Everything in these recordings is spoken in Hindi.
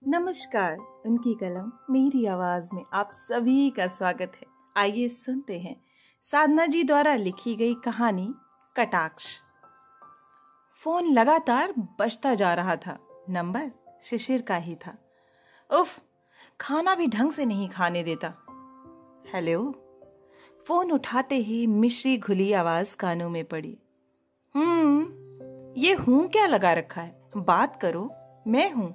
नमस्कार। उनकी कलम मेरी आवाज में आप सभी का स्वागत है। आइए सुनते हैं साधना जी द्वारा लिखी गई कहानी कटाक्ष। फोन लगातार बजता जा रहा था। नंबर शिशिर का ही था। उफ, खाना भी ढंग से नहीं खाने देता। हेलो। फोन उठाते ही मिश्री घुली आवाज कानों में पड़ी। ये हूं क्या लगा रखा है? बात करो, मैं हूं।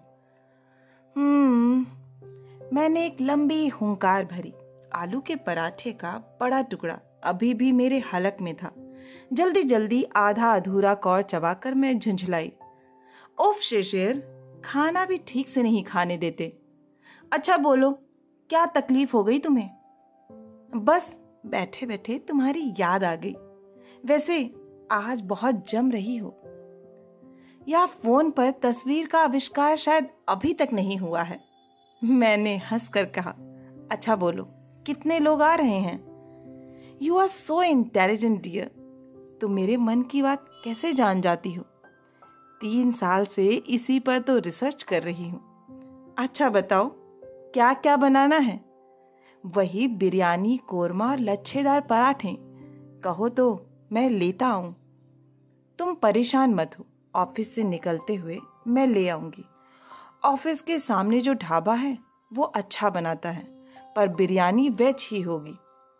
मैंने एक लंबी हुंकार भरी। आलू के पराठे का बड़ा टुकड़ा अभी भी मेरे हलक में था। जल्दी जल्दी आधा अधूरा कौर चबाकर मैं झुंझलाई। उफ शिशिर, खाना भी ठीक से नहीं खाने देते। अच्छा बोलो, क्या तकलीफ हो गई तुम्हें? बस बैठे बैठे तुम्हारी याद आ गई। वैसे आज बहुत जम रही हो। या फोन पर तस्वीर का आविष्कार शायद अभी तक नहीं हुआ है। मैंने हंसकर कहा। अच्छा बोलो, कितने लोग आ रहे हैं? You are so intelligent dear. तुम मेरे मन की बात कैसे जान जाती हो? 3 साल से इसी पर तो रिसर्च कर रही हूं। अच्छा बताओ, क्या क्या बनाना है? वही बिरयानी, कोरमा और लच्छेदार पराठे। कहो तो मैं लेता आऊं। तुम परेशान मत हो, ऑफिस से निकलते हुए मैं ले आऊंगी। ऑफिस के सामने जो ढाबा है वो अच्छा बनाता है, पर बिरयानी वेज ही होगी।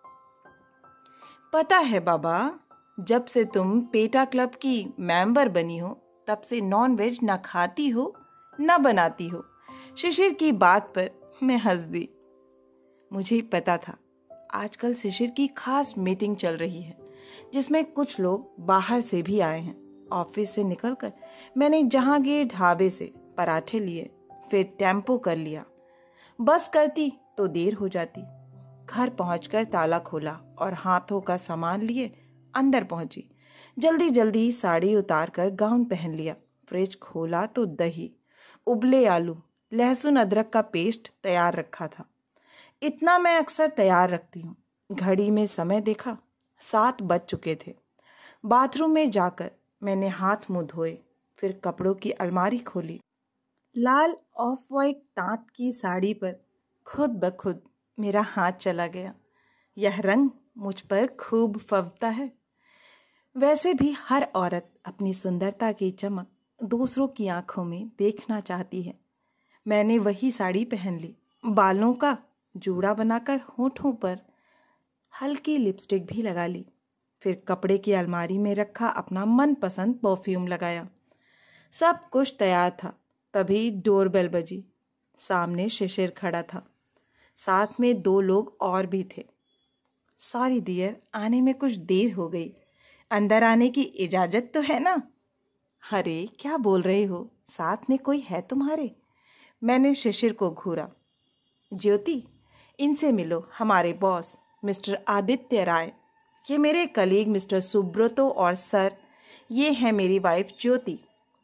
पता है बाबा, जब से तुम पेटा क्लब की मेंबर बनी हो तब से नॉन वेज ना खाती हो ना बनाती हो। शिशिर की बात पर मैं हंस दी। मुझे पता था आजकल शिशिर की खास मीटिंग चल रही है जिसमें कुछ लोग बाहर से भी आए हैं। ऑफिस से निकलकर मैंने जहांगीर ढाबे से पराठे लिए, फिर टेम्पो कर लिया। बस करती तो देर हो जाती। घर पहुंचकर ताला खोला और हाथों का सामान लिए अंदर पहुंची। जल्दी जल्दी साड़ी उतारकर गाउन पहन लिया। फ्रिज खोला तो दही, उबले आलू, लहसुन अदरक का पेस्ट तैयार रखा था। इतना मैं अक्सर तैयार रखती हूँ। घड़ी में समय देखा, 7 बज चुके थे। बाथरूम में जाकर मैंने हाथ मुंह धोए, फिर कपड़ों की अलमारी खोली। लाल ऑफ वाइट तांत की साड़ी पर खुद ब खुद मेरा हाथ चला गया। यह रंग मुझ पर खूब फबता है। वैसे भी हर औरत अपनी सुंदरता की चमक दूसरों की आंखों में देखना चाहती है। मैंने वही साड़ी पहन ली, बालों का जूड़ा बनाकर होठों पर हल्की लिपस्टिक भी लगा ली, फिर कपड़े की अलमारी में रखा अपना मनपसंद परफ्यूम लगाया। सब कुछ तैयार था, तभी डोरबेल बजी। सामने शिशिर खड़ा था, साथ में 2 लोग और भी थे। सॉरी डियर, आने में कुछ देर हो गई। अंदर आने की इजाजत तो है ना? अरे क्या बोल रहे हो, साथ में कोई है तुम्हारे? मैंने शिशिर को घूरा। ज्योति, इनसे मिलो, हमारे बॉस मिस्टर आदित्य राय। ये मेरे कलीग मिस्टर सुब्रतो और सर, ये है मेरी वाइफ ज्योति।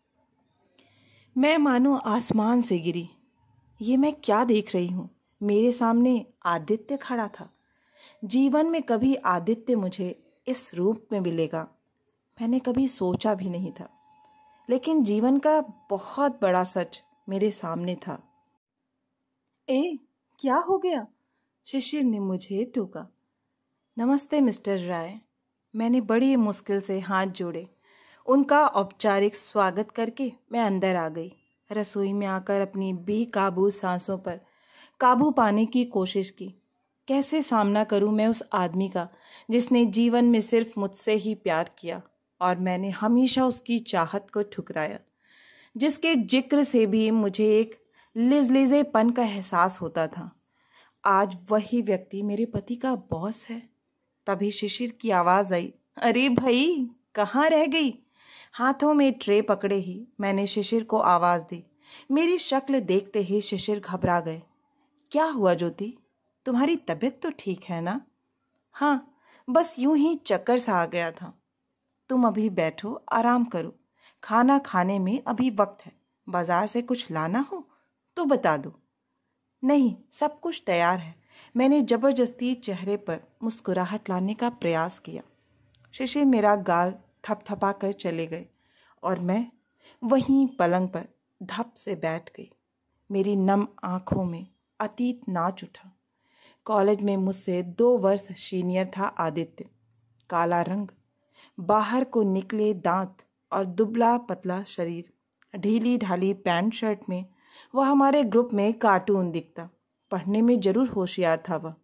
मैं मानो आसमान से गिरी। ये मैं क्या देख रही हूँ? मेरे सामने आदित्य खड़ा था। जीवन में कभी आदित्य मुझे इस रूप में मिलेगा मैंने कभी सोचा भी नहीं था, लेकिन जीवन का बहुत बड़ा सच मेरे सामने था। ए, क्या हो गया? शिशिर ने मुझे टोका। नमस्ते मिस्टर राय। मैंने बड़ी मुश्किल से हाथ जोड़े। उनका औपचारिक स्वागत करके मैं अंदर आ गई। रसोई में आकर अपनी बेकाबू सांसों पर काबू पाने की कोशिश की। कैसे सामना करूं मैं उस आदमी का जिसने जीवन में सिर्फ मुझसे ही प्यार किया और मैंने हमेशा उसकी चाहत को ठुकराया, जिसके जिक्र से भी मुझे एक लिजलिजेपन का एहसास होता था। आज वही व्यक्ति मेरे पति का बॉस है। तभी शिशिर की आवाज आई। अरे भाई, कहाँ रह गई? हाथों में ट्रे पकड़े ही मैंने शिशिर को आवाज दी। मेरी शक्ल देखते ही शिशिर घबरा गए। क्या हुआ ज्योति, तुम्हारी तबीयत तो ठीक है ना? हाँ, बस यूं ही चक्कर सा आ गया था। तुम अभी बैठो, आराम करो। खाना खाने में अभी वक्त है। बाजार से कुछ लाना हो तो बता दो। नहीं, सब कुछ तैयार है। मैंने जबरदस्ती चेहरे पर मुस्कुराहट लाने का प्रयास किया। शिशिर मेरा गाल थपथपा कर चले गए और मैं वहीं पलंग पर धप से बैठ गई। मेरी नम आंखों में अतीत नाच उठा। कॉलेज में मुझसे 2 वर्ष सीनियर था आदित्य। काला रंग, बाहर को निकले दांत और दुबला पतला शरीर। ढीली ढाली पैंट शर्ट में वह हमारे ग्रुप में कार्टून दिखता। पढ़ने में जरूर होशियार था वह।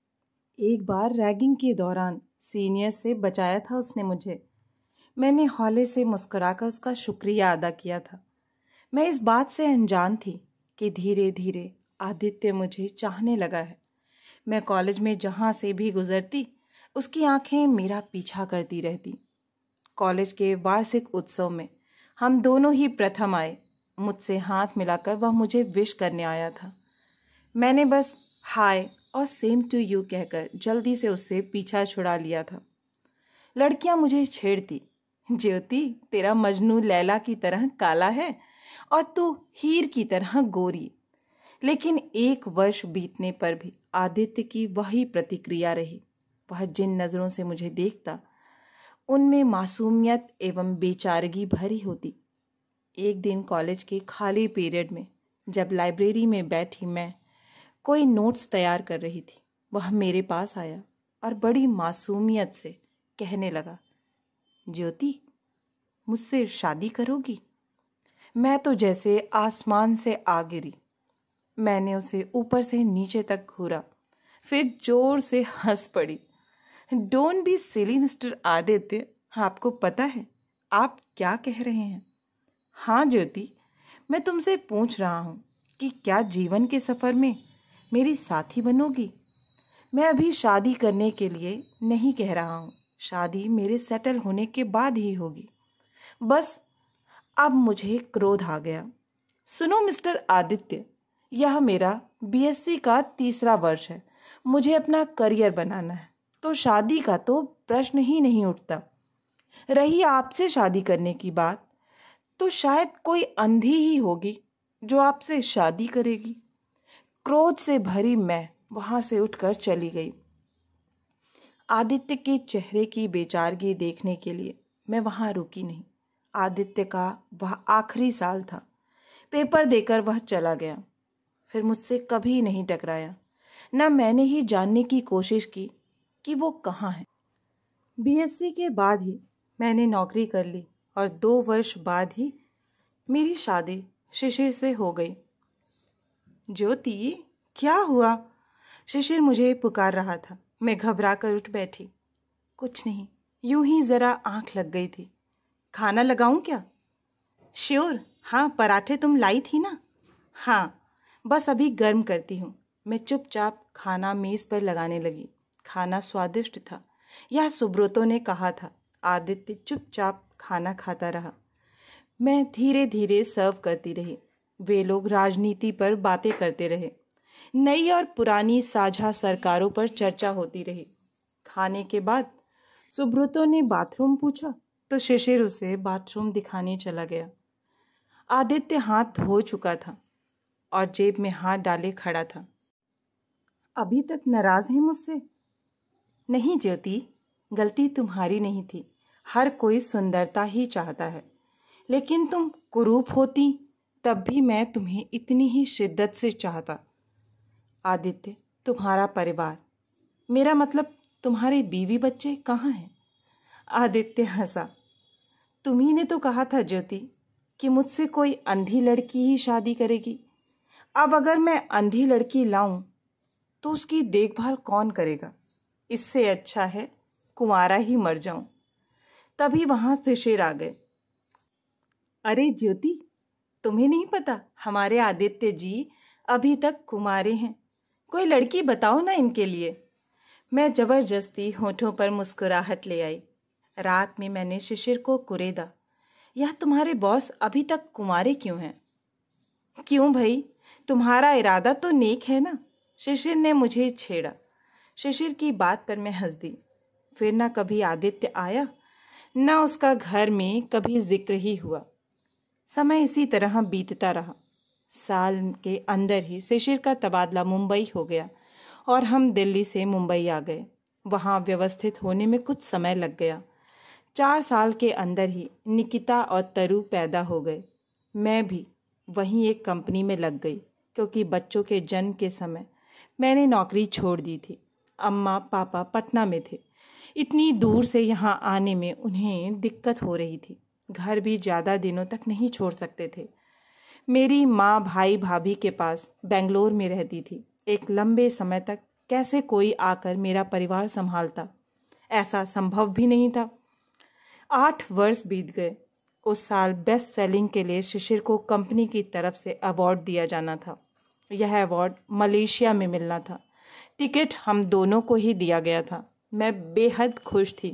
एक बार रैगिंग के दौरान सीनियर से बचाया था उसने मुझे। मैंने हौले से मुस्कुराकर उसका शुक्रिया अदा किया था। मैं इस बात से अनजान थी कि धीरे धीरे आदित्य मुझे चाहने लगा है। मैं कॉलेज में जहाँ से भी गुजरती उसकी आंखें मेरा पीछा करती रहती। कॉलेज के वार्षिक उत्सव में हम दोनों ही प्रथम आए। मुझसे हाथ मिलाकर वह मुझे विश करने आया था। मैंने बस हाय और सेम टू यू कहकर जल्दी से उससे पीछा छुड़ा लिया था। लड़कियां मुझे छेड़ती, ज्योति तेरा मजनू लैला की तरह काला है और तू हीर की तरह गोरी। लेकिन 1 वर्ष बीतने पर भी आदित्य की वही प्रतिक्रिया रही। वह जिन नज़रों से मुझे देखता उनमें मासूमियत एवं बेचारगी भरी होती। एक दिन कॉलेज के खाली पीरियड में जब लाइब्रेरी में बैठी मैं कोई नोट्स तैयार कर रही थी, वह मेरे पास आया और बड़ी मासूमियत से कहने लगा, ज्योति मुझसे शादी करोगी? मैं तो जैसे आसमान से आ गिरी। मैंने उसे ऊपर से नीचे तक घूरा, फिर जोर से हंस पड़ी। Don't be silly mister Aditya, आपको पता है आप क्या कह रहे हैं? हाँ ज्योति, मैं तुमसे पूछ रहा हूँ कि क्या जीवन के सफ़र में मेरी साथी बनोगी? मैं अभी शादी करने के लिए नहीं कह रहा हूँ, शादी मेरे सेटल होने के बाद ही होगी। बस अब मुझे क्रोध आ गया। सुनो मिस्टर आदित्य, यह मेरा बीएससी का 3रा वर्ष है। मुझे अपना करियर बनाना है, तो शादी का तो प्रश्न ही नहीं उठता। रही आपसे शादी करने की बात, तो शायद कोई अंधी ही होगी जो आपसे शादी करेगी। क्रोध से भरी मैं वहां से उठकर चली गई। आदित्य के चेहरे की बेचारगी देखने के लिए मैं वहां रुकी नहीं। आदित्य का वह आखिरी साल था। पेपर देकर वह चला गया, फिर मुझसे कभी नहीं टकराया। न मैंने ही जानने की कोशिश की कि वो कहाँ है। बीएससी के बाद ही मैंने नौकरी कर ली और 2 वर्ष बाद ही मेरी शादी शिशिर से हो गई। ज्योति क्या हुआ? शिशिर मुझे पुकार रहा था। मैं घबरा कर उठ बैठी। कुछ नहीं, यूं ही जरा आंख लग गई थी। खाना लगाऊं क्या? श्योर, हाँ पराठे तुम लाई थी ना? हाँ, बस अभी गर्म करती हूँ। मैं चुपचाप खाना मेज पर लगाने लगी। खाना स्वादिष्ट था, यह सुब्रतों ने कहा था। आदित्य चुपचाप खाना खाता रहा। मैं धीरे धीरे सर्व करती रही। वे लोग राजनीति पर बातें करते रहे। नई और पुरानी साझा सरकारों पर चर्चा होती रही। खाने के बाद सुब्रतों ने बाथरूम पूछा तो शिशिर उसे बाथरूम दिखाने चला गया। आदित्य हाथ धो चुका था और जेब में हाथ डाले खड़ा था। अभी तक नाराज है मुझसे? नहीं ज्योति, गलती तुम्हारी नहीं थी। हर कोई सुंदरता ही चाहता है, लेकिन तुम कुरूप होती तब भी मैं तुम्हें इतनी ही शिद्दत से चाहता। आदित्य, तुम्हारा परिवार, मेरा मतलब तुम्हारे बीवी बच्चे कहाँ हैं? आदित्य हंसा। तुम्ही ने तो कहा था ज्योति कि मुझसे कोई अंधी लड़की ही शादी करेगी। अब अगर मैं अंधी लड़की लाऊं तो उसकी देखभाल कौन करेगा? इससे अच्छा है कुंवारा ही मर जाऊं। तभी वहां शिशिर आ गए। अरे ज्योति, तुम्हें नहीं पता हमारे आदित्य जी अभी तक कुंवारे हैं। कोई लड़की बताओ ना इनके लिए। मैं जबरदस्ती होठों पर मुस्कुराहट ले आई। रात में मैंने शिशिर को कुरेदा, यह तुम्हारे बॉस अभी तक कुंवारे क्यों हैं? क्यों भाई, तुम्हारा इरादा तो नेक है ना? शिशिर ने मुझे छेड़ा। शिशिर की बात पर मैं हंस दी। फिर ना कभी आदित्य आया, ना उसका घर में कभी जिक्र ही हुआ। समय इसी तरह बीतता रहा। साल के अंदर ही शिशिर का तबादला मुंबई हो गया और हम दिल्ली से मुंबई आ गए। वहाँ व्यवस्थित होने में कुछ समय लग गया। 4 साल के अंदर ही निकिता और तरु पैदा हो गए। मैं भी वहीं एक कंपनी में लग गई। क्योंकि बच्चों के जन्म के समय मैंने नौकरी छोड़ दी थी। अम्मा पापा पटना में थे। इतनी दूर से यहाँ आने में उन्हें दिक्कत हो रही थी। घर भी ज़्यादा दिनों तक नहीं छोड़ सकते थे। मेरी माँ भाई भाभी के पास बेंगलोर में रहती थी। एक लंबे समय तक कैसे कोई आकर मेरा परिवार संभालता, ऐसा संभव भी नहीं था। 8 वर्ष बीत गए। उस साल बेस्ट सेलिंग के लिए शिशिर को कंपनी की तरफ से अवार्ड दिया जाना था। यह अवार्ड मलेशिया में मिलना था। टिकट हम दोनों को ही दिया गया था। मैं बेहद खुश थी।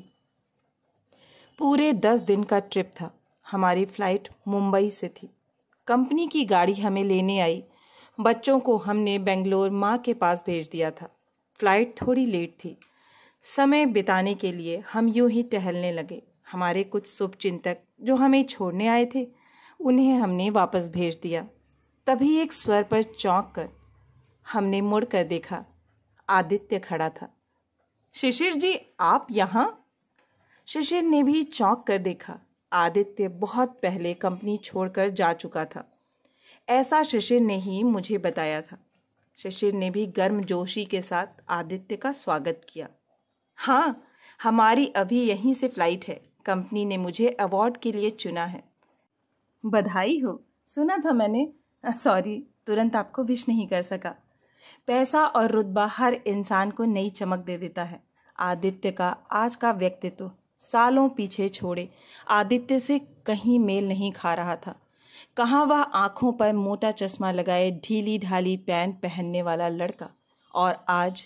पूरे 10 दिन का ट्रिप था। हमारी फ्लाइट मुंबई से थी। कंपनी की गाड़ी हमें लेने आई। बच्चों को हमने बेंगलोर माँ के पास भेज दिया था। फ्लाइट थोड़ी लेट थी। समय बिताने के लिए हम यूं ही टहलने लगे। हमारे कुछ शुभचिंतक जो हमें छोड़ने आए थे, उन्हें हमने वापस भेज दिया। तभी एक स्वर पर चौंक कर हमने मुड़कर देखा। आदित्य खड़ा था। शिशिर जी, आप यहाँ? शिशिर ने भी चौंक कर देखा। आदित्य बहुत पहले कंपनी छोड़कर जा चुका था। ऐसा शिशिर ने ही मुझे बताया था। शिशिर ने भी गर्मजोशी के साथ आदित्य का स्वागत किया। हाँ, हमारी अभी यहीं से फ्लाइट है। कंपनी ने मुझे अवार्ड के लिए चुना है। बधाई हो। सुना था मैंने। सॉरी, तुरंत आपको विश नहीं कर सका। पैसा और रुतबा हर इंसान को नई चमक दे देता है। आदित्य का आज का व्यक्तित्व सालों पीछे छोड़े आदित्य से कहीं मेल नहीं खा रहा था। कहाँ वह आंखों पर मोटा चश्मा लगाए ढीली ढाली पैंट पहनने वाला लड़का, और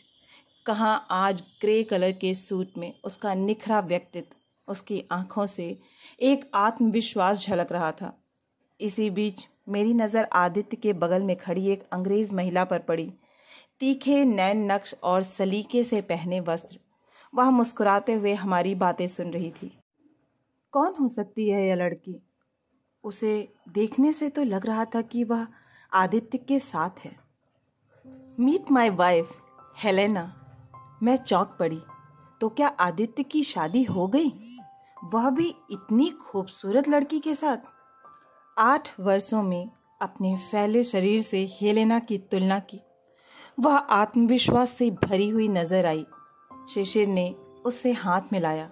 आज ग्रे कलर के सूट में उसका निखरा व्यक्तित्व। उसकी आंखों से एक आत्मविश्वास झलक रहा था। इसी बीच मेरी नज़र आदित्य के बगल में खड़ी एक अंग्रेज महिला पर पड़ी। तीखे नैन नक्श और सलीके से पहने वस्त्र। वह मुस्कुराते हुए हमारी बातें सुन रही थी। कौन हो सकती है यह लड़की? उसे देखने से तो लग रहा था कि वह आदित्य के साथ है। Meet my wife Helena. मैं चौंक पड़ी। तो क्या आदित्य की शादी हो गई? वह भी इतनी खूबसूरत लड़की के साथ? 8 वर्षों में अपने फैले शरीर से हेलेना की तुलना की। वह आत्मविश्वास से भरी हुई नजर आई। शिशिर ने उससे हाथ मिलाया,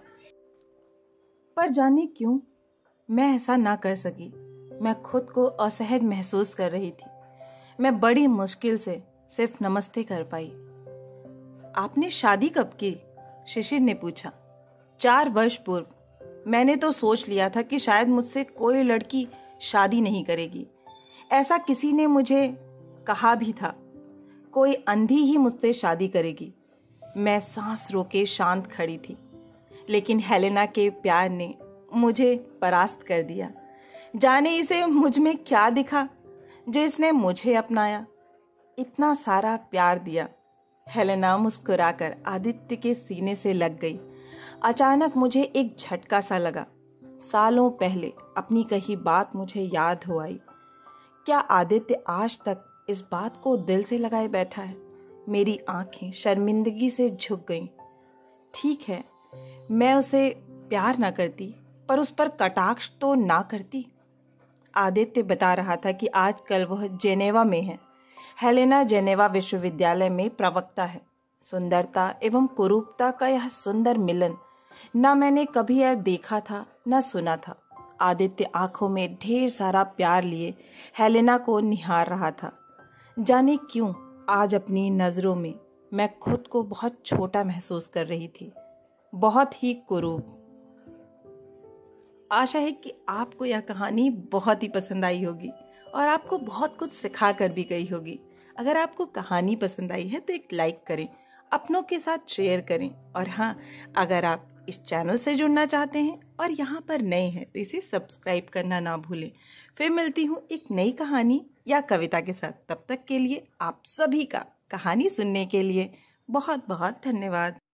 पर जाने क्यों मैं ऐसा ना कर सकी। मैं खुद को असहज महसूस कर रही थी। मैं बड़ी मुश्किल से सिर्फ नमस्ते कर पाई। आपने शादी कब की? शिशिर ने पूछा। 4 वर्ष पूर्व। मैंने तो सोच लिया था कि शायद मुझसे कोई लड़की शादी नहीं करेगी। ऐसा किसी ने मुझे कहा भी था। कोई अंधी ही मुझसे शादी करेगी। मैं सांस रोके शांत खड़ी थी, लेकिन हेलेना के प्यार ने मुझे परास्त कर दिया। जाने इसे मुझ में क्या दिखा जो इसने मुझे अपनाया, इतना सारा प्यार दिया। हेलेना मुस्कुराकर आदित्य के सीने से लग गई। अचानक मुझे एक झटका सा लगा। सालों पहले अपनी कही बात मुझे याद हो आई। क्या आदित्य आज तक इस बात को दिल से लगाए बैठा है? मेरी आंखें शर्मिंदगी से झुक गईं। ठीक है, मैं उसे प्यार ना करती, पर उस पर कटाक्ष तो ना करती। आदित्य बता रहा था कि आजकल वह जेनेवा में है। हेलेना जेनेवा विश्वविद्यालय में प्रवक्ता है। सुंदरता एवं कुरूपता का यह सुंदर मिलन न मैंने कभी यह देखा था न सुना था। आदित्य आंखों में ढेर सारा प्यार लिए हेलेना को निहार रहा था। जाने क्यों आज अपनी नजरों में मैं खुद को बहुत छोटा महसूस कर रही थी, बहुत ही कुरूप। आशा है कि आपको यह कहानी बहुत ही पसंद आई होगी और आपको बहुत कुछ सिखा कर भी गई होगी। अगर आपको कहानी पसंद आई है तो एक लाइक करें, अपनों के साथ शेयर करें, और हाँ, अगर आप इस चैनल से जुड़ना चाहते हैं और यहाँ पर नए हैं तो इसे सब्सक्राइब करना ना भूलें। फिर मिलती हूँ एक नई कहानी या कविता के साथ। तब तक के लिए आप सभी का कहानी सुनने के लिए बहुत बहुत धन्यवाद।